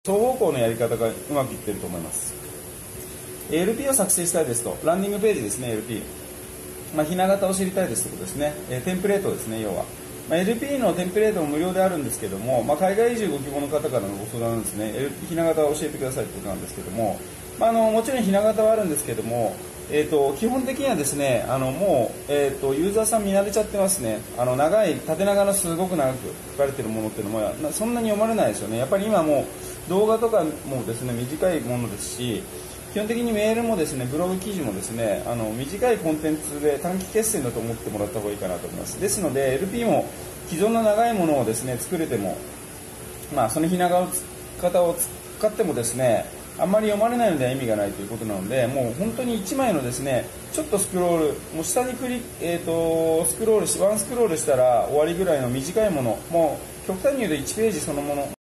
双方向のやり方がうまくいってると思います。LP を作成したいですと、ランディングページですね、LP。ひな形を知りたいですということですね。テンプレートですね、要は。LP のテンプレートも無料であるんですけども、海外移住ご希望の方からのご相談ですね、ひな形を教えてくださいということなんですけども、もちろんひな形はあるんですけども、基本的にはですね、もう、ユーザーさん見慣れちゃってますね。長い、縦長のすごく長く書かれているものっていうのも、そんなに読まれないですよね。やっぱり今もう動画とかもですね、短いものですし、基本的にメールもですね、ブログ記事もですね、短いコンテンツで短期決戦だと思ってもらった方がいいかなと思います。ですので、LP も既存の長いものをですね、作れても、そのひな形を使ってもですね、あんまり読まれないのでは意味がないということなので、もう本当に1枚のですね、ちょっとスクロール、もう下にスクロールし、ワンスクロールしたら終わりぐらいの短いもの、もう極端に言うと1ページそのもの